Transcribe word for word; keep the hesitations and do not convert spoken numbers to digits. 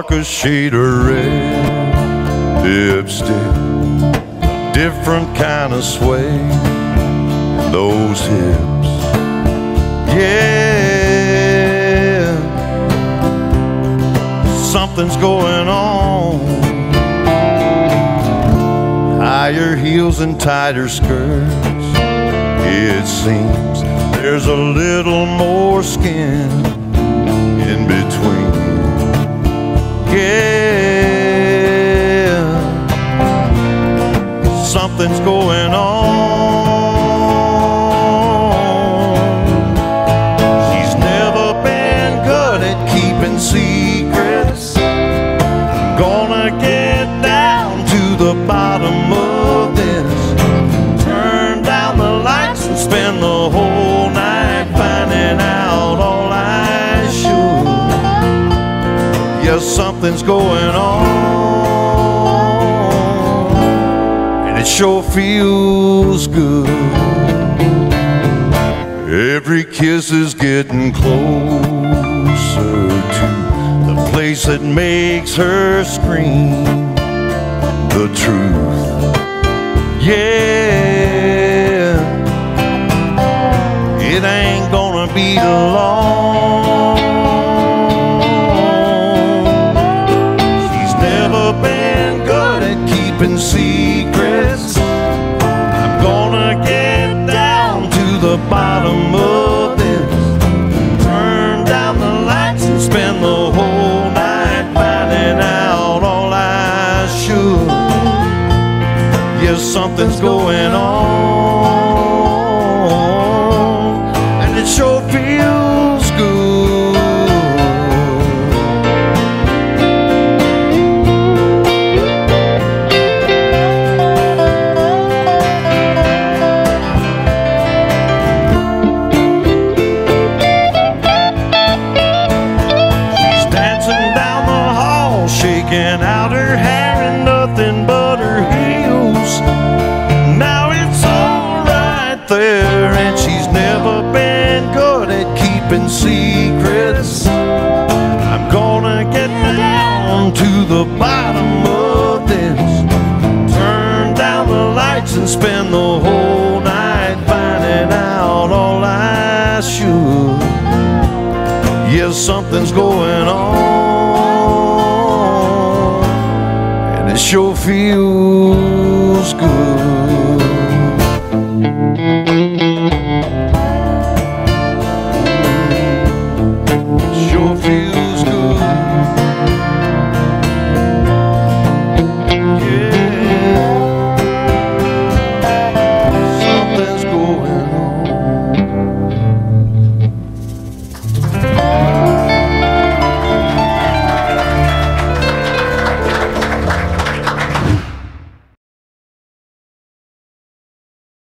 darker shade of red lipstick, different kind of sway, those hips, yeah, something's going on. Higher heels and tighter skirts, it seems there's a little more skin in between. Yeah, something's going on. She's never been good at keeping secrets. I'm gonna get down to the bottom of this. Turn down the lights and spend the whole night finding out all I should. Yes, something's going on, and it sure feels good. Every kiss is getting closer to the place that makes her scream the truth. Yeah, it ain't gonna be long. She's never been good at keeping secrets. I'm gonna get down to the bottom of this. Turn down the lights and spend the whole night finding out all I should. Yes, something's going on, and it sure feels good. She's dancing down the hall, shaking out her hair and nothing but her heels. Now it's all right there, and she's never been good at keeping secrets. I'm gonna get down to the bottom of this. Turn down the lights and spend the whole night finding out all I should. Yes, something's going on, and it sure feels good.